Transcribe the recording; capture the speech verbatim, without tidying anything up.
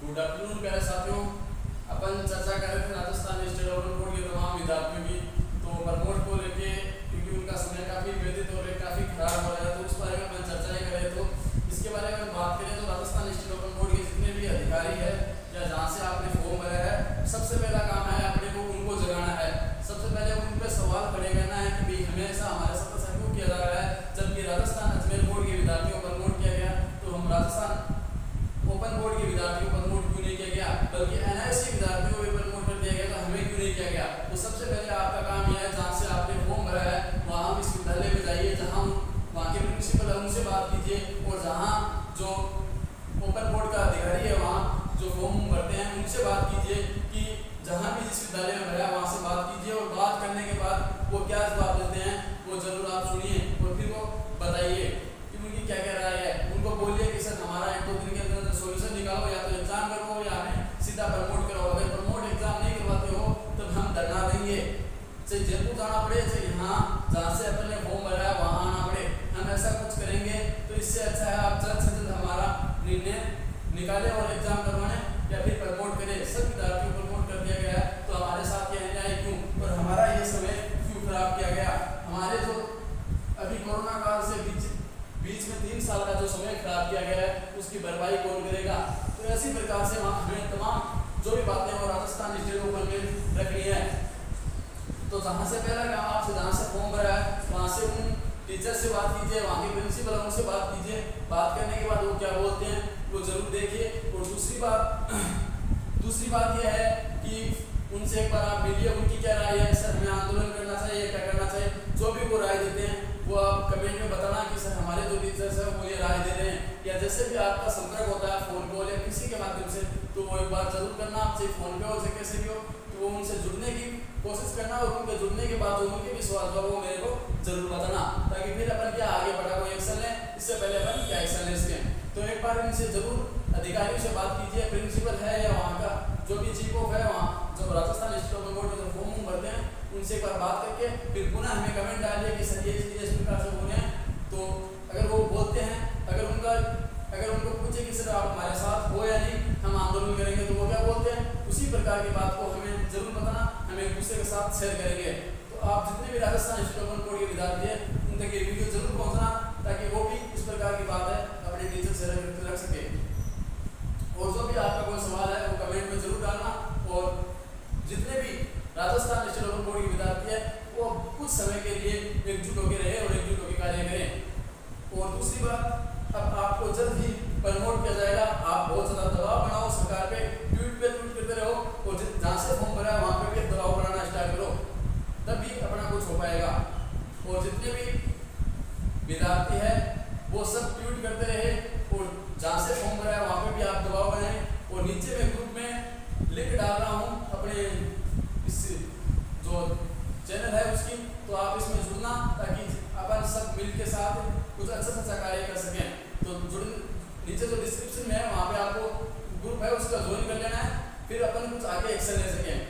Good afternoon प्यारे साथियों। अपन चर्चा कर रहे थे राजस्थान स्टेट ओपन बोर्ड के तमाम विद्यार्थियों की, तो प्रमोट को लेके क्योंकि उनका समय काफी व्यतीत हो रहा है, काफी खराब हो रहा है, तो उस बारे में अपन चर्चा कर रहे। तो इसके बारे में बात करें तो राजस्थान स्टेट ओपन बोर्ड के जितने भी अधिकारी है या जहाँ से आपने फॉर्म भरा है, सबसे पहला काम है अपने को उनको जगाना है। सबसे पहले उन पर सवाल खड़े करना है कि भाई हमेशा हमारे साथ ऐसा क्यों किया जा रहा है, जबकि राजस्थान अजमेर बोर्ड के विद्यार्थियों को प्रमोट किया गया, तो हम राजस्थान ओपन बोर्ड के विद्यार्थियों को प्रमोट क्यों नहीं किया गया, बल्कि एनआईसी विद्यार्थियों को भी प्रमोट कर दिया गया, तो हमें क्यों नहीं किया गया। तो सबसे पहले आपका काम यह है, जहाँ से आपने फॉर्म भरा है वहाँ विश्वविद्यालय में जाइए, जहाँ वहाँ के प्रिंसिपल है उनसे बात कीजिए, और जहाँ जो ओपन बोर्ड का अधिकारी है वहाँ जो फॉर्म भरते हैं उनसे बात कीजिए कि जहाँ भी जिस विद्यालय में भरा वहाँ से बात कीजिए, और बात करने के बाद वो क्या जवाब देते हैं वो जरूर आप सुनिए और फिर वो बताइए कि उनकी क्या क्या राय है। उनको बोलिए कि सर हमारा एक दो दिन के अंदर सोल्यूशन निकालो, या तो एग्जाम करो या हमें सीधा प्रमोट करो। अगर प्रमोट एग्जाम नहीं करवाते हो तब हम धरना देंगे, चाहे जयपुर जाना पड़े चाहे यहाँ जहाँ से अपने फॉर्म भरा है वहाँ आना पड़े, हम ऐसा कुछ करेंगे। तो इससे अच्छा है आप जल्द से जल्द हमारा निर्णय निकाले और एग्जाम करवाने या फिर प्रमोट करें। सब विद्यार्थियों को प्रमोट कर दिया गया है, तो हमारे साथ ये अन्याय क्यों और हमारा ये समय क्यों खराब किया गया। हमारे जो अभी कोरोना काल से बीच बीच में तीन साल का जो समय खराब किया गया है उसकी भरपाई कौन करेगा। तो ऐसी प्रकार से हमें तमाम जो भी बातें वो राजस्थान स्टेट ओपन में रखनी है। तो जहाँ से पहला काम आपसे जहाँ से फॉर्म भरा है वहाँ से उन टीचर से बात कीजिए, वहाँ के प्रिंसिपल उनसे बात कीजिए। बात करने के बाद वो क्या बोलते हैं वो जरूर देखिए। और दूसरी बात दूसरी बात यह है कि उनसे एक बार आप मिलिए, उनकी क्या राय है, सर हमें आंदोलन करना चाहिए क्या करना चाहिए। जो भी वो राय देते हैं वो आप कमेंट में बताना कि सर हमारे जो टीचर्स हैं वो ये राय दे रहे हैं, या जैसे भी आपका संपर्क होता है फोन कॉल या किसी के माध्यम से, तो वो एक बार जरूर करना, आप चाहे फोन पे हो चाहे कैसे भी हो, तो वो उनसे जुड़ने की कोशिश करना, और उनके जुड़ने के बाद जो उनके भी सवाल जो वो मेरे को जरूर बताना, ताकि फिर अपन क्या आगे बढ़ा कोई एक्शन लें, इससे पहले अपन क्या एक्शन ले सकें। तो एक बार इनसे जरूर अधिकारियों से बात कीजिए, प्रिंसिपल है या वहाँ का जो भी चीफ ऑफ है वहाँ जो राजस्थान स्टेट ओपन बोर्ड में जो फॉर्म भरते हैं उनसे एक बार बात करके फिर पुनः हमें कमेंट डालिए कि सर ये चीज़ इस प्रकार से हो रहे हैं। तो अगर वो बोलते हैं, अगर उनका अगर उनको पूछे कि सर आप हमारे साथ हो या नहीं, हम आंदोलन करेंगे, तो वो क्या बोलते हैं उसी प्रकार की बात को हमें जरूर बताना, हम एक दूसरे के साथ शेयर करेंगे। तो आप जितने भी राजस्थान स्टेट ओपन बोर्ड के विद्यार्थी हैं उन तक ये वीडियो जरूर पहुँचना, ताकि वो भी इस प्रकार की बात है अपने टीचर से रख सके। और जो भी आपका कोई सवाल है वो कमेंट में जरूर डालना, और जितने भी राजस्थान स्टेट ओपन बोर्ड के विद्यार्थी है वो कुछ समय के लिए एकजुट होकर रहे और एकजुट होकर कार्य करें। और दूसरी बात, अब आपको जल्द ही प्रमोट किया जाएगा। आप बहुत ज़्यादा दबाव बनाओ सरकार पे, ट्वीट पे ट्वीट करते रहो, और जहाँ से फॉर्म भरा है वहाँ पे भी दबाव बनाना स्टार्ट करो, तभी अपना कुछ हो पाएगा। और जितने भी विद्यार्थी है वो सब ट्वीट करते रहे, और जहाँ से फॉर्म भरा है वहाँ पे भी आप दबाव बनाएं। और नीचे में ग्रुप में लिंक डाल रहा हूँ अपने इस जो चैनल है उसकी, तो आप इसमें जुड़ना, ताकि अपन सब मिल के साथ कुछ अच्छा अच्छा कार्य कर सकें। तो जुड़ नीचे जो डिस्क्रिप्शन में है वहाँ पे आपको ग्रुप है उसका ज्वाइन कर लेना है, फिर अपन कुछ आगे एक्शन ले सकें।